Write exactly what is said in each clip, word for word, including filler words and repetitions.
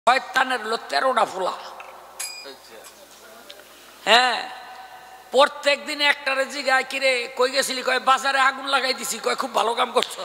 শয়তানের হলো তেরোটা ফুলা। হ্যাঁ, প্রত্যেক দিনে একটা রেজি গায় কিরে কই গেছিলি, কয় বাজারে আগুন লাগাই দিছি, কয় খুব ভালো কাম করছো।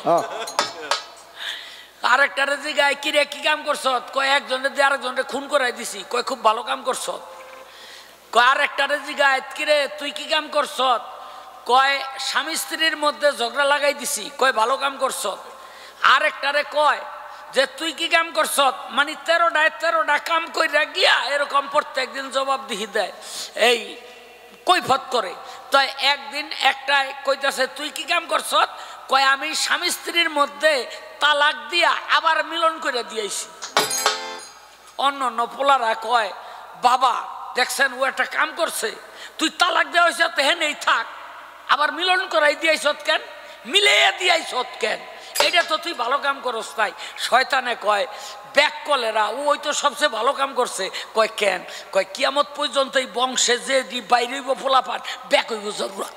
আর একটা রেজি গায় কিরে কি কাম করছো, কয় একজনের দিয়ে আরেকজনের খুন করাই দিছি, কয় খুব ভালো কাম করছো। কয় আর একটা রেজি গায় কিরে তুই কি কাম করছ, কয় স্বামী স্ত্রীর মধ্যে ঝগড়া লাগাই দিছি, কয় ভালো কাম করছ। আর একটারে কয় যে তুই কি কাম করছ, মানে তেরোটায় তেরোটা কাম কইরা গিয়া এরকম প্রত্যেক দিন জবাব দিহি দেয়, এই কৈফত করে। তো একদিন একটাই কইতাছে তুই কি কাম করছ, কয় আমি স্বামী স্ত্রীর মধ্যে তালাক দিয়া আবার মিলন করে দিয়েছি। অন্য অন্য পোলারা কয় বাবা দেখছেন ও একটা কাম করছে, তুই তালাক দেওয়া হয়েছে তো হেনেই থাক, আবার মিলন করাই দিয়েছ কেন, মিলাইয়া দিয়েছ কেন, এটা তো তুই ভালো কাম করস। তাই শয়তানে কয় ব্যাক কলেরা ও ওই তো সবচেয়ে ভালো কাম করছে। কয় কেন, কয় কিয়ামত পর্যন্ত এই বংশে যে বাইরে ফোলা পান ব্যাক হইব জরুরা।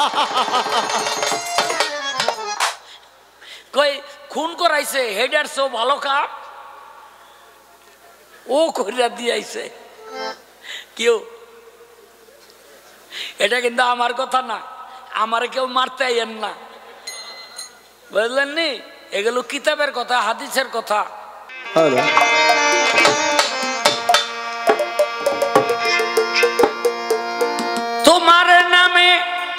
কয় খুন করাইছে হেডার সো ভালো কাম ও কইরা দিয়েছে কেউ। এটা কিন্তু আমার কথা না, আমার কেউ মারতে আইয়েন না, বুঝলেন নি? এগুলো কিতাবের কথা, হাদিসের কথা। তোমার নামে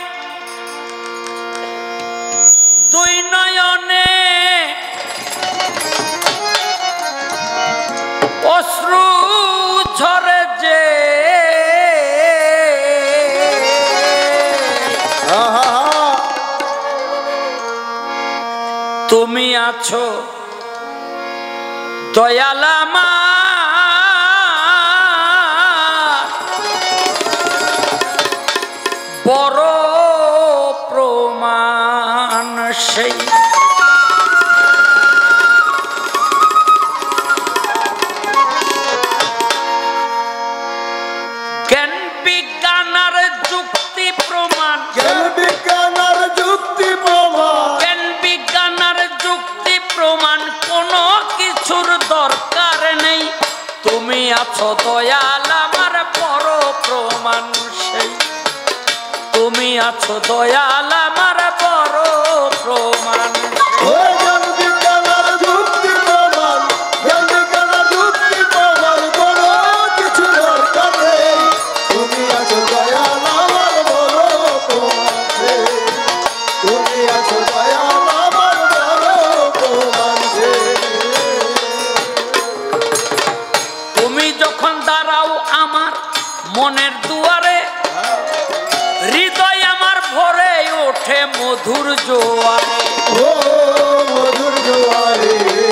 দুই নয়নে অশ্রু ঝরে যে, তুমি আছো দয়ালামা বড় প্রমাণ সেই। জ্ঞান বিজ্ঞানের যুক্তি প্রমাণ, জ্ঞান বিজ্ঞানের যুক্তি প্রমাণ, জ্ঞান বিজ্ঞানের যুক্তি প্রমাণ কোনো কিছুর দরকার নেই। তুমি আছো দয়াল আমার বড় প্রমাণ সেই, তুমি আছো দয়াল আমার বড় প্রমাণ। ওই জ্ঞান বিজ্ঞানের যুক্তি প্রমাণ, জ্ঞান বিজ্ঞানের যুক্তি প্রমাণ কোনো কিছু দরকার নেই। তুমি আছো দয়াল আমার বড় প্রমাণ সেই, তুমি আছো দয়াল আমার বড় প্রমাণ সেই। তুমি যখন দাঁড়াও আমার মনের দুয়ারে, হৃদয় আমার ভরে ওঠে মধুর জোয়ারে। ও মধুর জোয়ারে,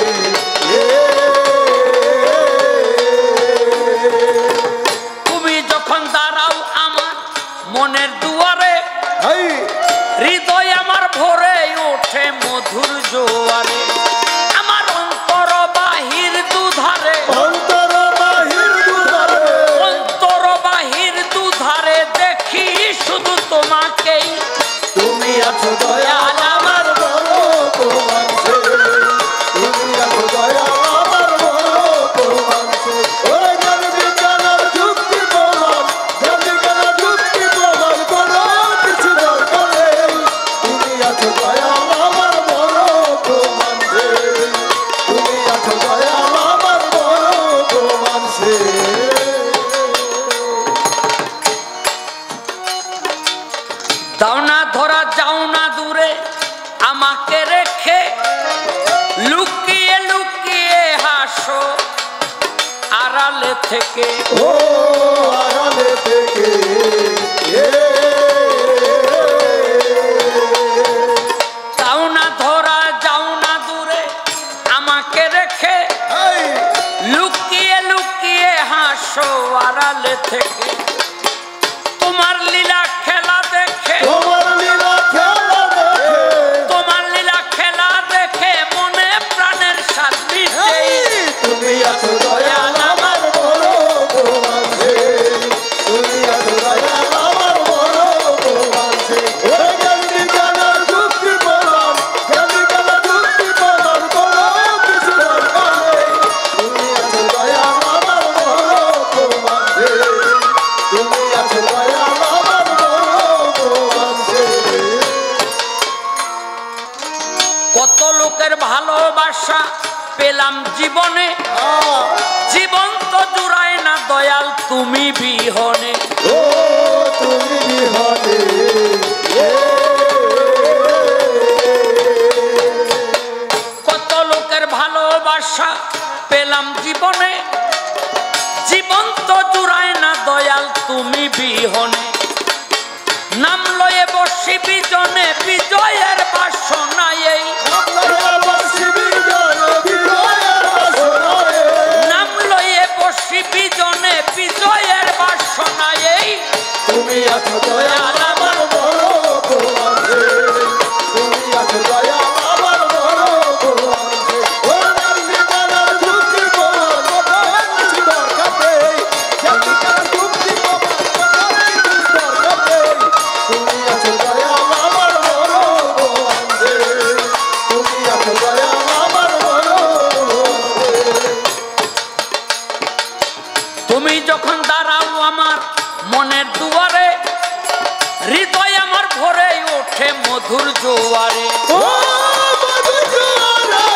তুমি যখন দাঁড়াও আমার মনের দুয়ারে, হৃদয় আমার ভরে ওঠে মধুর জোয়ারে। আমার অন্তর বাহির দুধারে, অন্তর বাহির দুধারে, অন্তর বাহির দুধারে দেখি শুধু তোমাকেই। তুমি আছো দয়াল আমার বড় প্রমাণ সেই, তুমি আছো দয়াল আমার বড় প্রমাণ সেই। ওই জ্ঞান বিজ্ঞানের যুক্তি প্রমাণ, জ্ঞান বিজ্ঞানের যুক্তি প্রমাণ কোনো কিছু দরকার নেই। তুমি আছো দয়াল আমার বড় প্রমাণ সেই, তুমি আছো দয়াল আমার বড় প্রমাণ সেই। দাও না ধরা যাও না দূরে আমাকে রেখে, লুকিয়ে লুকিয়ে হাসো আড়ালে থেকে। ও আড়ালে থেকে, যাও না ধরা যাও না দূরে আমাকে রেখে, লুকিয়ে লুকিয়ে হাসো আড়ালে থেকে। তোমার লীলা খেলা দেখে, তোমার লীলা খেলা দেখে, তোমার লীলা খেলা দেখে মনে প্রাণের স্বাদ মিটে। তুমি আছো দয়াল আমার বড় প্রমাণ সেই, তুমি আছো দয়াল আমার বড় প্রমাণ সেই। ওই জ্ঞান বিজ্ঞানের যুক্তি প্রমাণ, জ্ঞান বিজ্ঞানের যুক্তি প্রমাণ কোনো কিছু দরকার নেই। তুমি আছো দয়াল পেলাম জীবনে, জীবন তো জুড়ায় না দয়াল তুমি বিহনে। ও তুমি বিহনে কত লোকের ভালোবাসা পেলাম জীবনে, জীবন তো জুড়ায় না দয়াল তুমি বিহনে। নাম লয়ে বসি বিজনে, বিজয়ের বাসনায় এই নাম লয়ে বসি বিজনে, বিজয়ের বাসনায় এই তুমি আছো দয়াল আমার বড় তোমারে, তুমি আছো দয়াল আমার বড় তোমারে। ও নামে জানার যুক্তি বল বদলে দরকার নেই, জাতি কার যুক্তি বল বদলে দরকার নেই। তুমি আছো দয়াল আমার বড় তোমারে, তুমি আছো দয়াল আমার বড় তোমারে। তুমি যখন দাঁড়াও আমার মনের দুয়ারে, হৃদয় আমার ভরে ওঠে মধুর জোয়ারে। ও মধুর জোয়ারে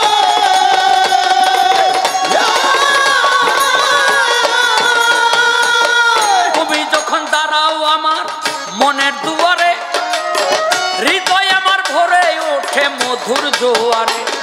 তুমি যখন দাঁড়াও আমার মনের দুয়ারে, হৃদয় আমার ভরে ওঠে মধুর জোয়ারে।